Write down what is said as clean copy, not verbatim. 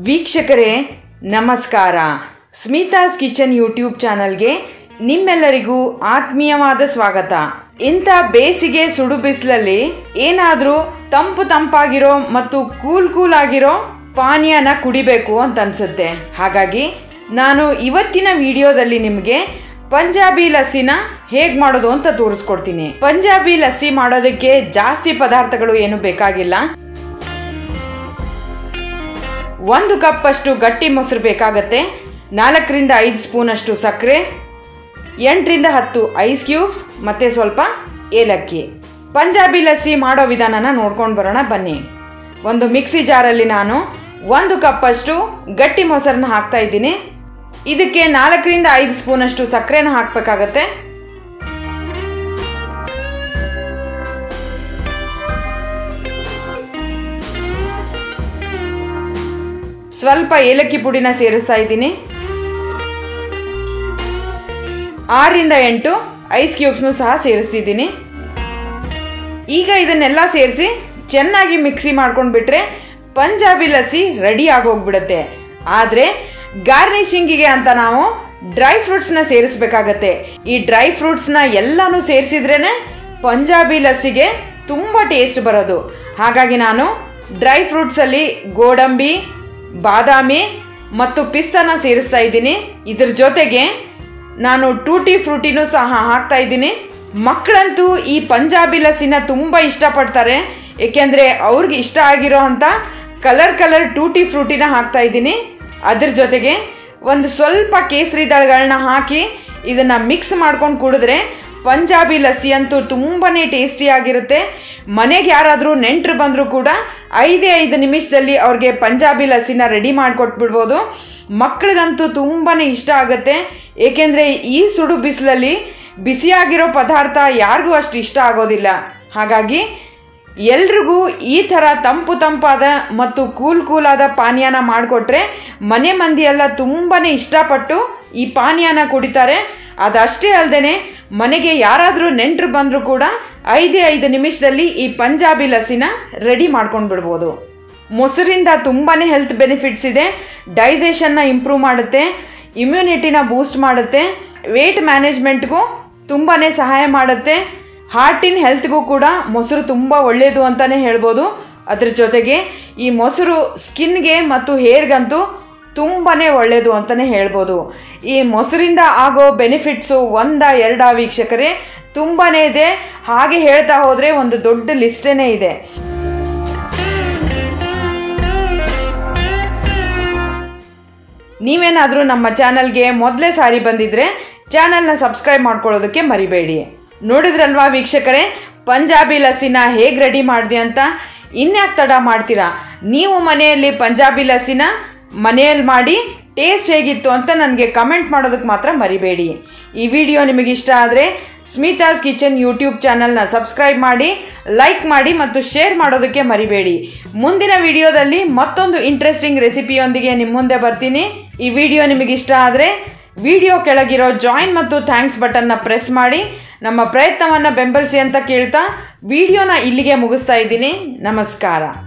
ವೀಕ್ಷಕರೇ ನಮಸ್ಕಾರ. Smitha's kitchen YouTube ಚಾನಲ್ಗೆ ನಿಮ್ಮೆಲ್ಲರಿಗೂ ಆತ್ಮೀಯವಾದ ಸ್ವಾಗತ. ಇಂಥ ಬೇಸಿಗೆ ಸುಡು ಬಿಸಿಲಲ್ಲಿ ಏನಾದರೂ ತಂಪಾಗಿರೋ ಮತ್ತು ಕೂಲ್ ಆಗಿರೋ ಪಾನೀಯನ ಕುಡಿಬೇಕು ಅಂತ ಅನ್ಸುತ್ತೆ. ಹಾಗಾಗಿ ನಾನು ಇವತ್ತಿನ ವಿಡಿಯೋದಲ್ಲಿ ನಿಮಗೆ ಪಂಜಾಬಿ ಲಸ್ಸಿನ ಹೇಗೆ ಮಾಡೋದು ಅಂತ ತೋರಿಸ್ಕೊಡ್ತೀನಿ. ಪಂಜಾಬಿ ಲಸ್ಸಿ ಮಾಡೋದಕ್ಕೆ ಜಾಸ್ತಿ ಪದಾರ್ಥಗಳು ಏನು ಬೇಕಾಗಿಲ್ಲ. 1 ಕಪ್ ಅಷ್ಟು ಗಟ್ಟಿ ಮೊಸರು ಬೇಕಾಗತ್ತೆ, 4 ರಿಂದ 5 ಸ್ಪೂನ್ ಅಷ್ಟು ಸಕ್ಕರೆ, 8 ರಿಂದ 10 ಐಸ್ ಕ್ಯೂಬ್ಸ್ ಮತ್ತು ಸ್ವಲ್ಪ ಏಲಕ್ಕಿ. ಪಂಜಾಬಿ ಲಸ್ಸಿ ಮಾಡೋ ವಿಧಾನನ ನೋಡ್ಕೊಂಡು ಬರೋಣ ಬನ್ನಿ. ಒಂದು ಮಿಕ್ಸಿ ಜಾರಲ್ಲಿ ನಾನು 1 ಕಪ್ ಅಷ್ಟು ಗಟ್ಟಿ ಮೊಸರನ್ನ ಹಾಕ್ತಾ ಇದ್ದೀನಿ. ಇದಕ್ಕೆ 4 ರಿಂದ 5 ಸ್ಪೂನ್ ಅಷ್ಟು ಸಕ್ಕರೆನ ಹಾಕಬೇಕಾಗತ್ತೆ. ಸ್ವಲ್ಪ ಏಲಕ್ಕಿ ಪುಡಿನ ಸೇರಿಸ್ತಾ ಇದ್ದೀನಿ. 6 ರಿಂದ 8 ಐಸ್ ಕ್ಯೂಬ್ಸ್ನು ಸಹ ಸೇರಿಸ್ತಿದ್ದೀನಿ. ಈಗ ಇದನ್ನೆಲ್ಲ ಸೇರಿಸಿ ಚೆನ್ನಾಗಿ ಮಿಕ್ಸಿ ಮಾಡ್ಕೊಂಡ್ಬಿಟ್ರೆ ಪಂಜಾಬಿ ಲಸ್ಸಿ ರೆಡಿ ಆಗೋಗ್ಬಿಡುತ್ತೆ. ಆದರೆ ಗಾರ್ನಿಶಿಂಗಿಗೆ ಅಂತ ನಾವು ಡ್ರೈ ಫ್ರೂಟ್ಸ್ನ ಸೇರಿಸ್ಬೇಕಾಗತ್ತೆ. ಈ ಡ್ರೈ ಫ್ರೂಟ್ಸ್ನ ಎಲ್ಲನೂ ಸೇರಿಸಿದ್ರೇ ಪಂಜಾಬಿ ಲಸ್ಸಿಗೆ ತುಂಬ ಟೇಸ್ಟ್ ಬರೋದು. ಹಾಗಾಗಿ ನಾನು ಡ್ರೈ ಫ್ರೂಟ್ಸಲ್ಲಿ ಗೋಡಂಬಿ, ಬಾದಾಮಿ ಮತ್ತು ಪಿಸ್ತಾನ ಸೇರಿಸ್ತಾ ಇದ್ದೀನಿ. ಇದ್ರ ಜೊತೆಗೆ ನಾನು ಟೂಟಿ ಫ್ರೂಟಿನೂ ಸಹ ಹಾಕ್ತಾ ಇದ್ದೀನಿ. ಮಕ್ಕಳಂತೂ ಈ ಪಂಜಾಬಿ ಲಸ್ಸಿನ ತುಂಬ ಇಷ್ಟಪಡ್ತಾರೆ. ಏಕೆಂದರೆ ಅವ್ರಿಗೆ ಇಷ್ಟ ಆಗಿರೋ ಅಂಥ ಕಲರ್ ಟೂಟಿ ಫ್ರೂಟಿನ ಹಾಕ್ತಾ ಇದ್ದೀನಿ. ಅದ್ರ ಜೊತೆಗೆ ಒಂದು ಸ್ವಲ್ಪ ಕೇಸರಿ ದಳಗಳನ್ನ ಹಾಕಿ ಇದನ್ನು ಮಿಕ್ಸ್ ಮಾಡ್ಕೊಂಡು ಕುಡಿದ್ರೆ ಪಂಜಾಬಿ ಲಸ್ಸಿ ಅಂತೂ ತುಂಬಾ ಟೇಸ್ಟಿಯಾಗಿರುತ್ತೆ. ಮನೆಗೆ ಯಾರಾದರೂ ನೆಂಟರು ಬಂದರೂ ಕೂಡ 5 ನಿಮಿಷದಲ್ಲಿ ಅವ್ರಿಗೆ ಪಂಜಾಬಿ ಲಸ್ಸಿನ ರೆಡಿ ಮಾಡಿಕೊಟ್ಬಿಡ್ಬೋದು. ಮಕ್ಕಳಿಗಂತೂ ತುಂಬಾ ಇಷ್ಟ ಆಗುತ್ತೆ. ಏಕೆಂದರೆ ಈ ಸುಡು ಬಿಸಿಲಲ್ಲಿ ಬಿಸಿಯಾಗಿರೋ ಪದಾರ್ಥ ಯಾರಿಗೂ ಅಷ್ಟು ಇಷ್ಟ ಆಗೋದಿಲ್ಲ. ಹಾಗಾಗಿ ಎಲ್ರಿಗೂ ಈ ಥರ ತಂಪಾದ ಮತ್ತು ಕೂಲಾದ ಪಾನೀಯನ ಮಾಡಿಕೊಟ್ರೆ ಮನೆ ಮಂದಿ ಎಲ್ಲ ತುಂಬಾ ಇಷ್ಟಪಟ್ಟು ಈ ಪಾನೀಯನ ಕುಡಿತಾರೆ. ಅದಷ್ಟೇ ಅಲ್ಲದೆ ಮನೆಗೆ ಯಾರಾದರೂ ನೆಂಟರು ಬಂದರೂ ಕೂಡ 5 ನಿಮಿಷದಲ್ಲಿ ಈ ಪಂಜಾಬಿ ಲಸ್ಸಿನ ರೆಡಿ ಮಾಡ್ಕೊಂಡು ಬಿಡ್ಬೋದು. ಮೊಸರಿಂದ ತುಂಬಾ ಹೆಲ್ತ್ ಬೆನಿಫಿಟ್ಸ್ ಇದೆ. ಡೈಜೆಷನ್ನ ಇಂಪ್ರೂವ್ ಮಾಡುತ್ತೆ, ಇಮ್ಯುನಿಟಿನ ಬೂಸ್ಟ್ ಮಾಡುತ್ತೆ, ವೇಟ್ ಮ್ಯಾನೇಜ್ಮೆಂಟ್ಗೂ ತುಂಬಾ ಸಹಾಯ ಮಾಡುತ್ತೆ. ಹಾರ್ಟಿನ ಹೆಲ್ತ್ಗೂ ಕೂಡ ಮೊಸರು ತುಂಬ ಒಳ್ಳೆಯದು ಅಂತಲೇ ಹೇಳ್ಬೋದು. ಅದ್ರ ಜೊತೆಗೆ ಈ ಮೊಸರು ಸ್ಕಿನ್ಗೆ ಮತ್ತು ಹೇರ್ಗಂತೂ ತುಂಬಾ ಒಳ್ಳೆಯದು ಅಂತಲೇ ಹೇಳ್ಬೋದು. ಈ ಮೊಸರಿಂದ ಆಗೋ ಬೆನಿಫಿಟ್ಸು 1-2 ವೀಕ್ಷಕರೇ ತುಂಬಾ ಇದೆ. ಹಾಗೆ ಹೇಳ್ತಾ ಹೋದರೆ ಒಂದು ದೊಡ್ಡ ಲಿಸ್ಟೇ ಇದೆ. ನೀವೇನಾದರೂ ನಮ್ಮ ಚಾನಲ್ಗೆ ಮೊದಲೇ ಸಾರಿ ಬಂದಿದ್ದರೆ ಚಾನಲ್ನ ಸಬ್ಸ್ಕ್ರೈಬ್ ಮಾಡ್ಕೊಳ್ಳೋದಕ್ಕೆ ಮರಿಬೇಡಿ. ನೋಡಿದ್ರಲ್ವಾ ವೀಕ್ಷಕರೇ, ಪಂಜಾಬಿ ಲಸ್ಸಿನ ಹೇಗೆ ರೆಡಿ ಮಾಡಿದೆ ಅಂತ. ಇನ್ಯಾಕೆ ತಡ ಮಾಡ್ತೀರಾ? ನೀವು ಮನೆಯಲ್ಲಿ ಪಂಜಾಬಿ ಲಸ್ಸಿನ ಮನೆಯಲ್ಲಿ ಮಾಡಿ ಟೇಸ್ಟ್ ಹೇಗಿತ್ತು ಅಂತ ನನಗೆ ಕಮೆಂಟ್ ಮಾಡೋದಕ್ಕೆ ಮಾತ್ರ ಮರಿಬೇಡಿ. ಈ ವಿಡಿಯೋ ನಿಮಗೆ ಇಷ್ಟ ಆದರೆ ಸ್ಮಿತಾಸ್ ಕಿಚನ್ ಯೂಟ್ಯೂಬ್ ಚಾನಲ್ನ ಸಬ್ಸ್ಕ್ರೈಬ್ ಮಾಡಿ, ಲೈಕ್ ಮಾಡಿ ಮತ್ತು ಶೇರ್ ಮಾಡೋದಕ್ಕೆ ಮರಿಬೇಡಿ. ಮುಂದಿನ ವಿಡಿಯೋದಲ್ಲಿ ಮತ್ತೊಂದು ಇಂಟ್ರೆಸ್ಟಿಂಗ್ ರೆಸಿಪಿಯೊಂದಿಗೆ ನಿಮ್ಮ ಮುಂದೆ ಬರ್ತೀನಿ. ಈ ವಿಡಿಯೋ ನಿಮಗೆ ಇಷ್ಟ ಆದರೆ ವಿಡಿಯೋ ಕೆಳಗಿರೋ ಜಾಯಿನ್ ಮತ್ತು ಥ್ಯಾಂಕ್ಸ್ ಬಟನ್ನ ಪ್ರೆಸ್ ಮಾಡಿ ನಮ್ಮ ಪ್ರಯತ್ನವನ್ನು ಬೆಂಬಲಿಸಿ ಅಂತ ಕೇಳ್ತಾ ವಿಡಿಯೋನ ಇಲ್ಲಿಗೆ ಮುಗಿಸ್ತಾ ಇದ್ದೀನಿ. ನಮಸ್ಕಾರ.